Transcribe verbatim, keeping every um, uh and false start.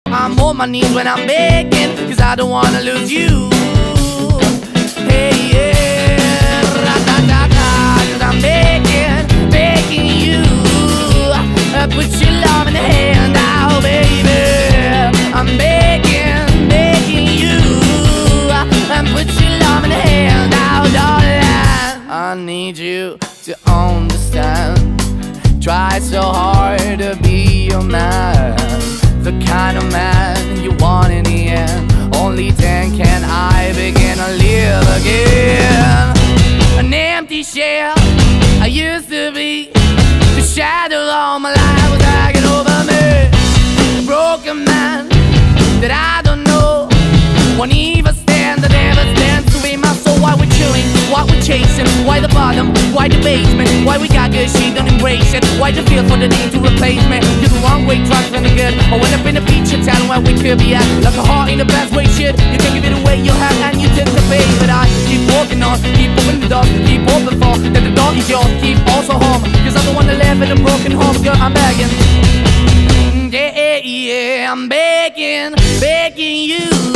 I'm on my knees when I'm begging, cause I don't wanna lose you. Hey, yeah, ra-da-da-da, cause I'm begging, begging you. uh, Put your love in the hand now, baby. I'm begging, begging you. uh, Put your love in the hand now, darling. I need you to understand. Try so hard to be your man, the kind of man you want in the end. Only then can I begin to live again. An empty shell I used to be, the shadow all my life was hanging over me. A broken man that I don't know won't even stand, that never stands to be my soul. Why we're chilling, why we're chasing, why the bottom, why the basement, why we got good, she don't embrace it. Why the feel for the need to replace me? You're the wrong way, trying to the good. I went up in a feature town where we could be at, like a heart in the best way, shit. You can give it away, you have, and you tend to pay. But I keep walking on, keep moving the door, keep open for that the dog is yours, keep also home. Cause I'm the one that live in a broken home, girl, I'm begging. Yeah, yeah, I'm begging, begging you.